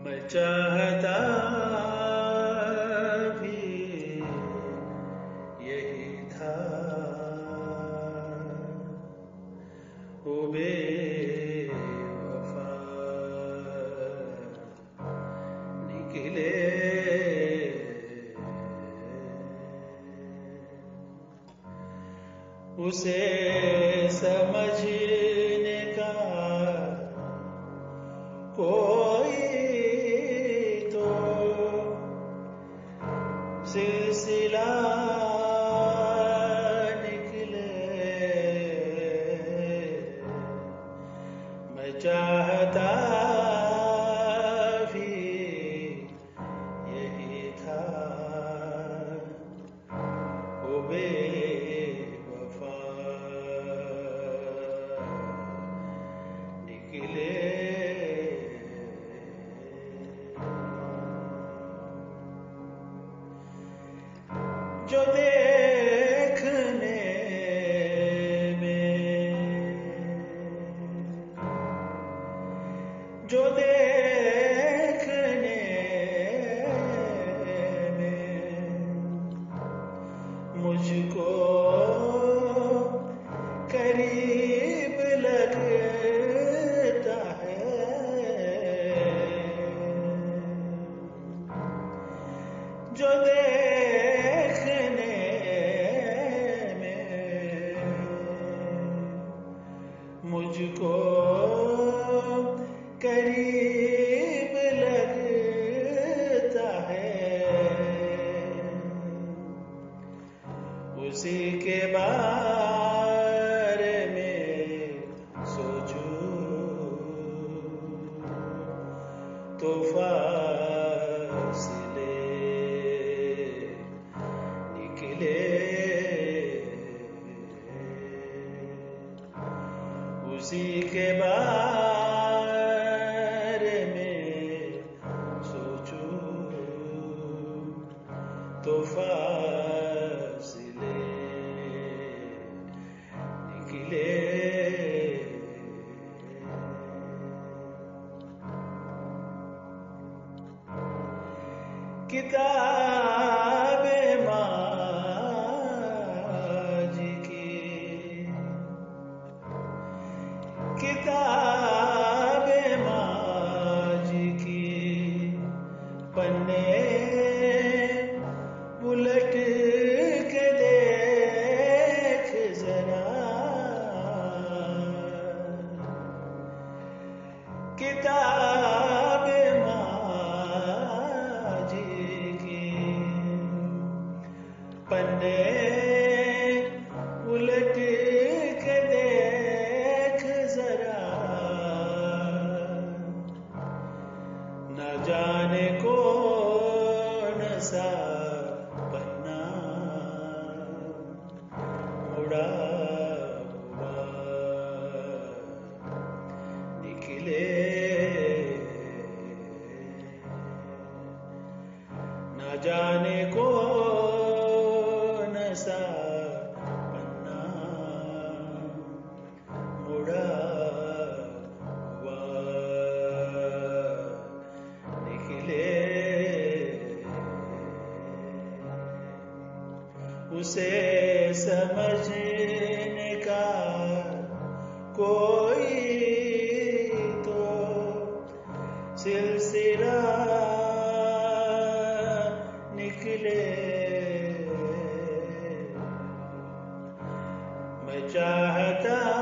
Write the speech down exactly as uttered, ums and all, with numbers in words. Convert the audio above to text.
मैं चाहता भी यही था, ओ बेवफा निकले उसे समझने का कोई तो सिलसिला निकले। मैं चाहता भी यही था, ओ बेवफा निकले। जो देखने में जो देखने में मुझको करीब लगता है, जो देखने में मुझको करीब लगता है, उसी के बारे में सोचूं तो फासले निकले। उसी के बारे में सोचूं तो फासले निकले। किताबे माजी की किताबे माजी की पन्ने उलट के देख जरा, किताबे पन्ने उलट के देख जरा, न जाने कौन सा पन्ना मुड़ा हुआ निकले। न जाने कौन सा पन्ना मुड़ा हुआ निकले। उसे समझने का कोई तो सिलसिला निकले। मैं चाहता